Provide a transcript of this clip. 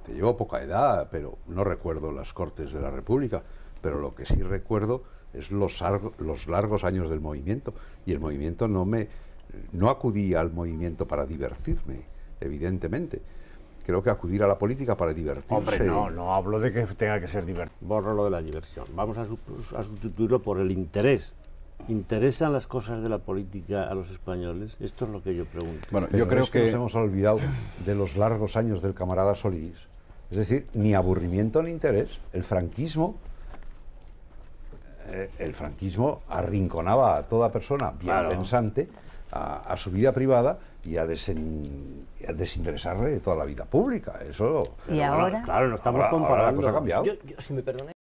te llevo poca edad, pero no recuerdo las Cortes de la República, pero lo que sí recuerdo es los largos años del movimiento, y el movimiento no acudí al movimiento para divertirme, evidentemente. Creo que acudir a la política para divertirse... Hombre, no hablo de que tenga que ser divertido. Borro lo de la diversión. Vamos a sustituirlo por el interés. ¿Interesan las cosas de la política a los españoles? Esto es lo que yo pregunto. Bueno, yo creo que nos hemos olvidado de los largos años del camarada Solís. Es decir, ni aburrimiento ni interés. El franquismo arrinconaba a toda persona bien pensante a su vida privada y a desinteresarle de toda la vida pública. Eso... ¿Y ahora? Claro, no estamos comparando. La cosa ha cambiado. Si me perdonáis.